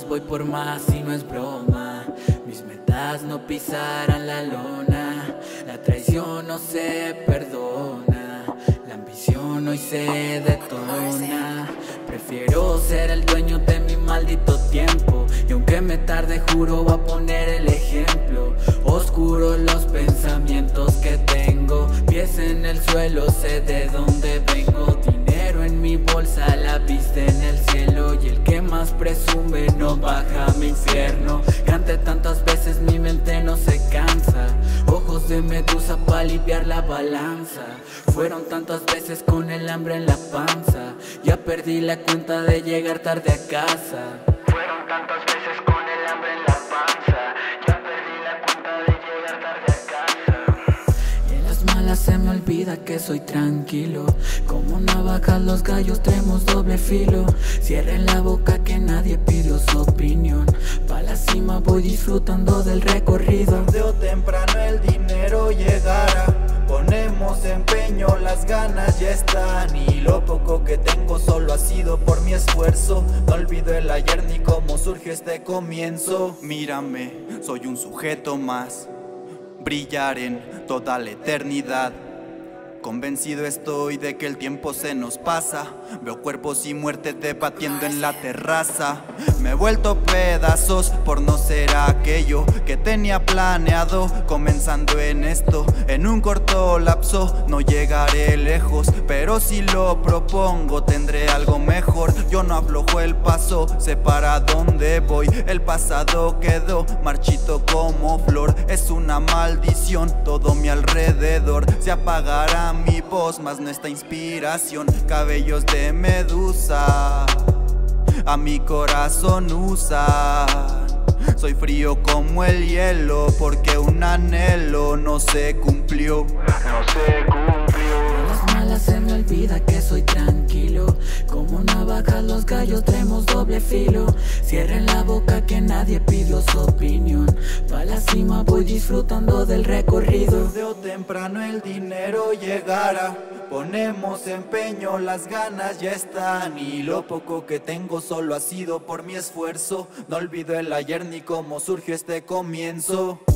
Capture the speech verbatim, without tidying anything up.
voy por más y no es broma. Mis metas no pisarán la lona. La traición no se perdona. La ambición hoy se detona. Prefiero ser el dueño de mi maldito tiempo. Y aunque me tarde juro voy a poner el ejemplo. Oscuros los pensamientos que tengo. Pies en el suelo, sé de dónde vengo. Dinero en mi bolsa, la vista en el cielo. Y el que más presume no baja a mi infierno. Cante tantas veces mi mente no se cansa. Ojos de medusa pa' aliviar la balanza. Fueron tantas veces con el hambre en la panza. Ya perdí la cuenta de llegar tarde a casa. Fueron tantas veces con el hambre en la panza. Ya perdí la cuenta de llegar tarde a casa. Y en las malas se me olvida que soy tranquilo. Como navajas los gallos traemos doble filo. Cierren la boca que nadie pidió su opinión. Pa' la cima voy disfrutando del recorrido. Tarde o temprano el dinero llegará. Ponemos empeño, las ganas ya están. Y lo poco que tengo solo ha sido por mi esfuerzo. No olvido el ayer ni cómo surge este comienzo. Mírame, soy un sujeto más. Brillar en toda la eternidad. Convencido estoy de que el tiempo se nos pasa. Veo cuerpos y muertes debatiendo en la terraza. Me he vuelto pedazos por no ser aquello que tenía planeado. Comenzando en esto, en un corto lapso no llegaré lejos, pero si lo propongo tendré algo mejor. Yo no aflojo el paso, sé para dónde voy. El pasado quedó marchito como flor. Es una maldición, todo mi alrededor se apagará mi voz, más no esta inspiración. Cabellos de medusa a mi corazón usa. Soy frío como el hielo porque un anhelo no se cumplió. No se cumplió. En las malas se me olvida que soy tranquilo. Como navajas los gallos traemos doble filo. Cierren la boca que nadie pidió su opinión. Pa' la cima voy disfrutando del recorrido. Tarde o temprano el dinero llegará. Ponemos empeño, las ganas ya están. Y lo poco que tengo solo ha sido por mi esfuerzo. No olvido el ayer ni cómo surgió este comienzo.